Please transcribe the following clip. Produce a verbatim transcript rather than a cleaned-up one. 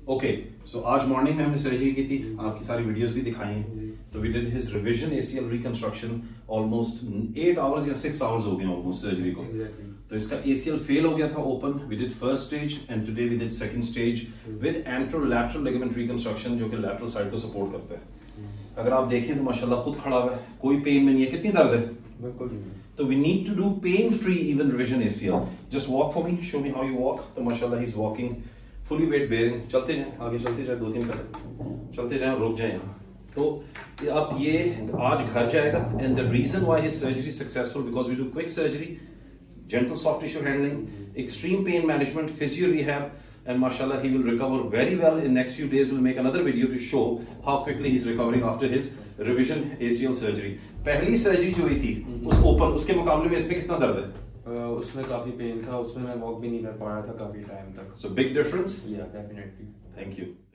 Okay so आज morning में हमने सर्जरी की थी, आपकी सारी वीडियोस भी दिखाई हैं। तो we did his revision ACL reconstruction almost eight hours या सिक्स आवर्स हो गए ऑलमोस्ट सर्जरी को। exactly. तो इसका एसीएल फेल हो गया था open. We did first stage and today we did second stage with anterolateral ligament reconstruction जो कि लैटरल साइड को सपोर्ट करता है। mm. अगर आप देखें तो माशाल्लाह खुद खड़ा हुआ है, कोई पेन में नहीं है। कितनी दर्द है? बिल्कुल। तो we need to do pain free even revision ACL. Just walk for me, show me how you walk. तो माशाल्लाह he is walking fully weight bearing. चलते जाएं, आगे चलते जाए, दो तीन कदम चलते जाएं, रुक जाएं यहाँ। तो अब ये आज घर जाएगा and the reason why his surgery successful because we do quick surgery, gentle soft tissue handling, extreme pain management, physio rehab, and mashallah he will recover very well in next few days. We'll make another video to show how quickly he's recovering after his revision A C L surgery. पहली surgery जो हुई थी उस open, उसके मुकाबले में इसमें कितना दर्द है? uh, उसमें काफी पेन था, उसमें मैं वॉक भी नहीं कर पा रहा था काफी टाइम तक। So big difference? Yeah, definitely. Thank you.